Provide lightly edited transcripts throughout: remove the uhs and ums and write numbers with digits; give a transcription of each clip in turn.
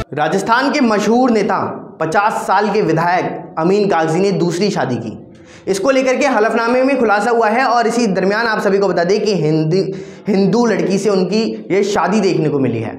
राजस्थान के मशहूर नेता 50 साल के विधायक अमीन कागजी ने दूसरी शादी की। इसको लेकर के हलफनामे में खुलासा हुआ है और इसी दरमियान आप सभी को बता दें कि हिंदू लड़की से उनकी ये शादी देखने को मिली है।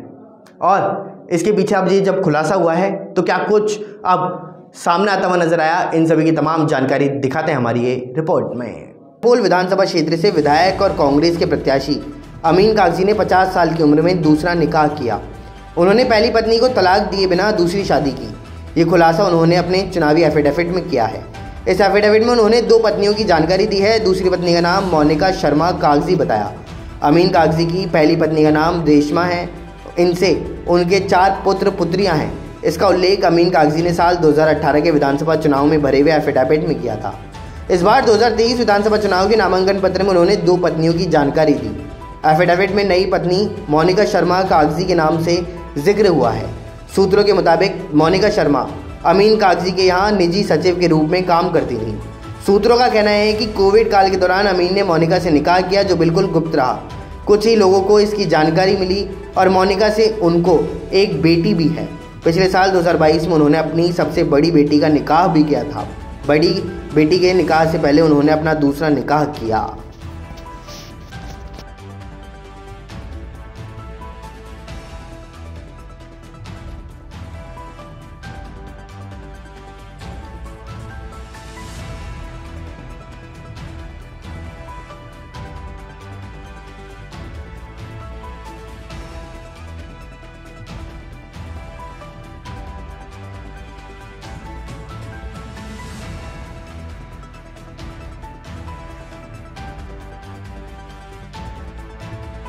और इसके पीछे अब ये जब खुलासा हुआ है तो क्या कुछ अब सामने आता हुआ नजर आया, इन सभी की तमाम जानकारी दिखाते हैं हमारी ये रिपोर्ट में। पोल विधानसभा क्षेत्र से विधायक और कांग्रेस के प्रत्याशी अमीन कागजी ने 50 साल की उम्र में दूसरा निकाह किया। उन्होंने पहली पत्नी को तलाक दिए बिना दूसरी शादी की। ये खुलासा उन्होंने अपने चुनावी एफिडेविट में किया है। इस एफिडेविट में उन्होंने 2 पत्नियों की जानकारी दी है। दूसरी पत्नी का नाम मोनिका शर्मा कागजी बताया। अमीन कागजी की पहली पत्नी का नाम रेशमा है। इनसे उनके 4 पुत्र पुत्रियां हैं। इसका उल्लेख अमीन कागजी ने साल 2018 के विधानसभा चुनाव में भरे हुए एफिडेविट में किया था। इस बार 2023 विधानसभा चुनाव के नामांकन पत्र में उन्होंने 2 पत्नियों की जानकारी दी। एफिडेविट में नई पत्नी मोनिका शर्मा कागजी के नाम से जिक्र हुआ है। सूत्रों के मुताबिक मोनिका शर्मा अमीन कागजी के यहाँ निजी सचिव के रूप में काम करती थी। सूत्रों का कहना है कि कोविड काल के दौरान अमीन ने मोनिका से निकाह किया, जो बिल्कुल गुप्त रहा। कुछ ही लोगों को इसकी जानकारी मिली और मोनिका से उनको एक बेटी भी है। पिछले साल 2022 में उन्होंने अपनी सबसे बड़ी बेटी का निकाह भी किया था। बड़ी बेटी के निकाह से पहले उन्होंने अपना दूसरा निकाह किया।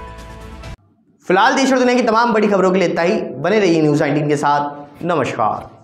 फिलहाल देश और दुनिया की तमाम बड़ी खबरों के लिए इतना ही। बने रहिए न्यूज़ 19 के साथ। नमस्कार।